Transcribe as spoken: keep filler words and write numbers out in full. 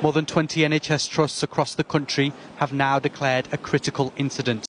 More than twenty N H S trusts across the country have now declared a critical incident.